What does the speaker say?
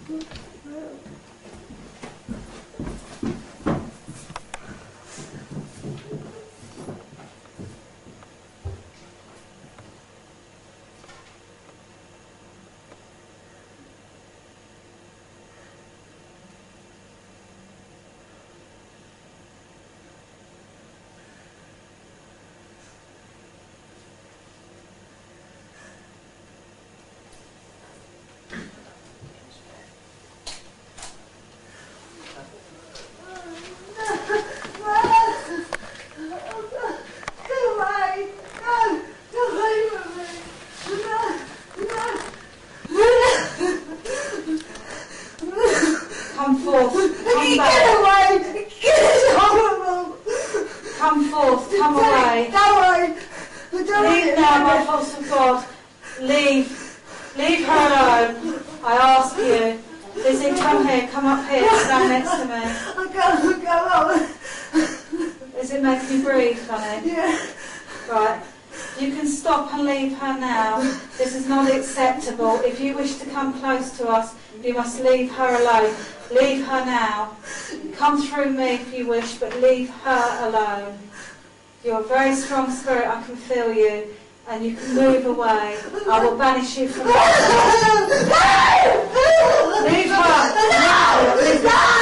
Come forth, come back. Get away! It's horrible! Come forth, come away. Go away! Leave now, by force of God. Leave. Leave her alone. I ask you. Lizzie, come here, come up here, stand next to me. I can't go on. Is it making you breathe, honey? Yeah. Right. You can stop and leave her now. This is not acceptable. If you wish to come close to us, you must leave her alone. Leave her now. Come through me if you wish, but leave her alone. You're a very strong spirit, I can feel you, and you can move away. I will banish you from my life. Leave her!